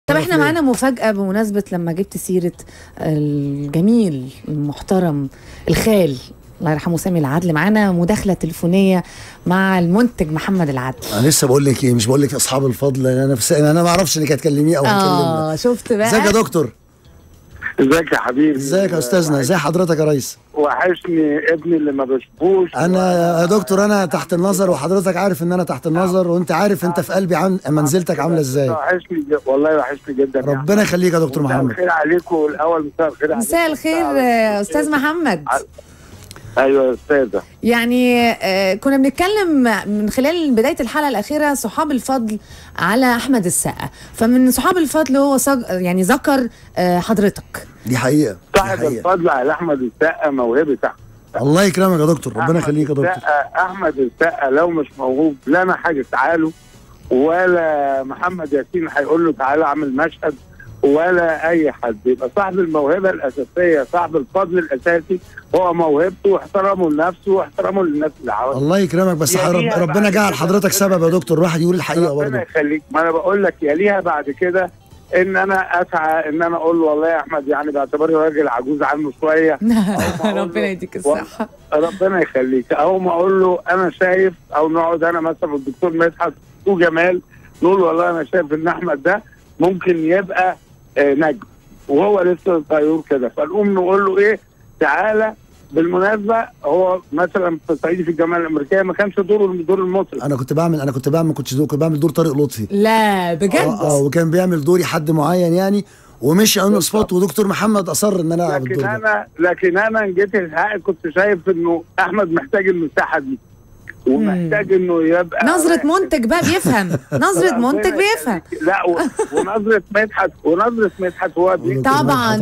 طب احنا معانا مفاجأة بمناسبة لما جبت سيرة الجميل المحترم الخال الله يرحمه سامي العدل. معانا مداخلة تليفونية مع المنتج محمد العدل. انا لسه بقول لك ايه، مش بقول لك اصحاب الفضل، انا ما اعرفش انك هتكلميه او هتكلمنا. شفت بقى. ازيك يا دكتور؟ ازيك يا حبيبي؟ ازيك يا استاذنا؟ ازي حضرتك يا ريس؟ وحشني ابني اللي ما بشوفوش. انا يا دكتور انا تحت النظر، وحضرتك عارف ان انا تحت النظر، وانت عارف انت في قلبي منزلتك عامله ازاي. وحشني والله، وحشني جدا. ربنا يخليك يا دكتور محمد. مساء الخير عليكم الاول. مساء الخير عليكم. مساء الخير استاذ محمد. ايوه يا استاذه. يعني كنا بنتكلم من خلال بدايه الحلقه الاخيره صحاب الفضل على احمد السقا، فمن صحاب الفضل هو يعني ذكر حضرتك. دي حقيقه. صاحب الفضل على احمد السقا موهبه احمد. الله يكرمك يا دكتور، ربنا يخليك يا دكتور. احمد السقا لو مش موهوب لا انا حاجه تعاله، ولا محمد ياسين هيقول له تعالى اعمل مشهد، ولا اي حد. يبقى صاحب الموهبه الاساسيه، صاحب الفضل الاساسي هو موهبته واحترامه لنفسه واحترامه للناس اللي حواليه. الله يكرمك، بس ربنا جعل حضرتك سبب يا دكتور، الواحد يقول الحقيقه برضه. ربنا يخليك. ما انا بقول لك يليها بعد كده ان انا اسعى ان انا اقول له والله يا احمد يعني باعتباري راجل عجوز عنه شويه. ربنا يديك الصحه. ربنا يخليك. او ما اقول له انا شايف، او نقعد انا مثلا والدكتور مدحت وجمال نقول والله انا شايف ان احمد ده ممكن يبقى نجم وهو لسه طيور كده، فنقوم نقول له ايه تعالى. بالمناسبه هو مثلا في صعيدي في الجامعه الامريكيه ما كانش دوره دور المطرب. انا كنت بعمل دور طارق لطفي. لا بجد؟ وكان بيعمل دوري حد معين يعني، ومشي اون سبوت، ودكتور محمد اصر ان انا العب الدور ده. لكن انا جيت الحق كنت شايف انه احمد محتاج المساحه دي، ومحتاج انه يبقى نظرة منتج بقى بيفهم. نظرة منتج بيفهم. لا ونظرة مدحت هو طبعا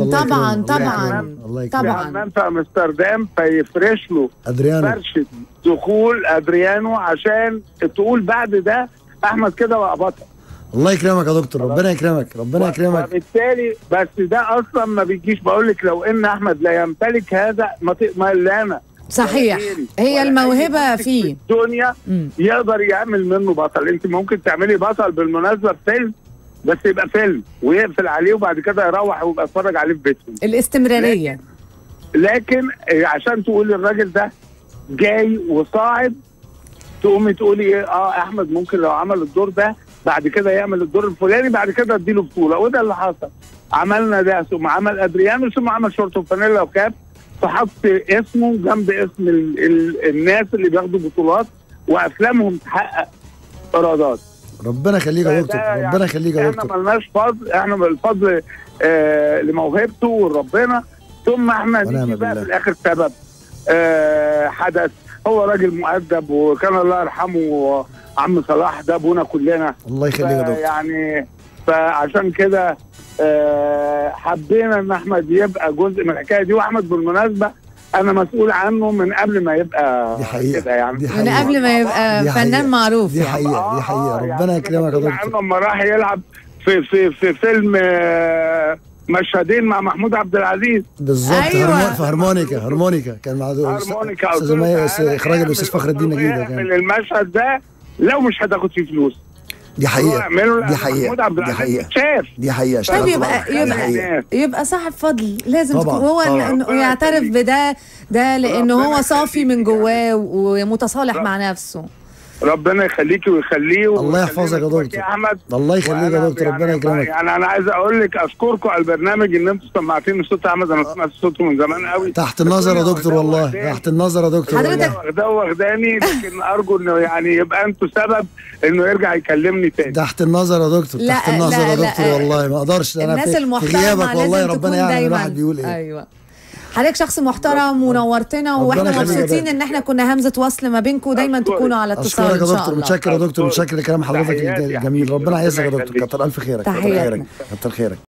الله طبعا في امستردام فيفرش له فرشة دخول ادريانو عشان تقول بعد ده احمد كده بقى بطل. الله يكرمك يا دكتور، ربنا يكرمك، ربنا يكرمك. وبالتالي بس ده اصلا ما بيجيش. بقول لك لو ان احمد لا يمتلك هذا ما الا انا صحيح، هي الموهبه فيه الدنيا يقدر يعمل منه بطل. انت ممكن تعملي بطل بالمناسبه في فيلم، بس يبقى فيلم ويقفل عليه وبعد كده يروح ويبقى يتفرج عليه في بيتهم. الاستمراريه. لكن عشان تقولي الراجل ده جاي وصاعد، تقومي تقولي ايه احمد ممكن لو عمل الدور ده بعد كده يعمل الدور الفلاني، بعد كده اديله بطوله. وده اللي حصل. عملنا ده، ثم عمل ادريانو، ثم عمل شورت وفانيلا وكاب، فحط اسمه جنب اسم الناس اللي بياخدوا بطولات وافلامهم تحقق ايرادات. ربنا يخليك يا دكتور، ربنا يخليك يا دكتور. احنا مالناش فضل، احنا الفضل لموهبته وربنا، ثم احنا نيجي بقى في الاخر سبب حدث. هو راجل مؤدب، وكان الله يرحمه عم صلاح ده ابونا كلنا. الله يخليك يا دكتور. يعني فعشان كده حبينا ان احمد يبقى جزء من الحكايه دي. واحمد بالمناسبه انا مسؤول عنه من قبل ما يبقى كده يعني، من قبل ما يبقى فنان معروف. دي حقيقه، دي حقيقه. ربنا يكرمك يا دكتور. لما راح يلعب في فيلم مشهدين مع محمود عبد العزيز بالظبط. أيوة. في هارمونيكا كان مع استاذ اخراج الاستاذ فخر الدين نجيب. كان المشهد ده لو مش هتاخد فيه فلوس. دي حقيقة. دي حقيقة. طيب يبقى صاحب فضل لازم تكون هو انه يعترف بده لانه هو صافي من جواه ومتصالح مع نفسه. ربنا يخليكي ويخليه. الله يحفظك يا دكتور. الله يخليك يا دكتور، ربنا يكرمك. يعني انا عايز اقول لك اشكركم على البرنامج ان انتم سمعتوني صوت احمد. انا سمعت صوته من زمان قوي. تحت النظر يا دكتور، والله تحت النظر يا دكتور. حضرتك واخداني، لكن ارجو انه يعني يبقى انتم سبب انه يرجع يكلمني تاني. تحت النظر يا دكتور، تحت النظر يا دكتور. والله ما اقدرش انا الناس المحترمه في غيابك، والله ربنا يعلم الواحد بيقول ايه. ايوه حضرتك شخص محترم ونورتنا، واحنا مبسوطين ان احنا كنا همزه وصل ما بينكم، ودايما تكونوا على اتصال ان شاء الله. متشكر يا دكتور، متشكر لكلام حضرتك الجميل. ربنا يعزك يا دكتور، كتر الف خيرك. تحياتنا. كتر خيرك.